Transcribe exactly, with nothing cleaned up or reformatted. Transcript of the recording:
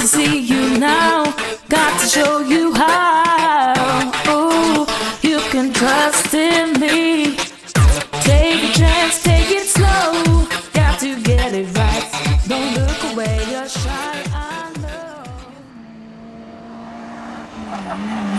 to see you now, got to show you how. Ooh, you can trust in me. Take a chance, take it slow. Got to get it right. Don't look away, you're shy, I know.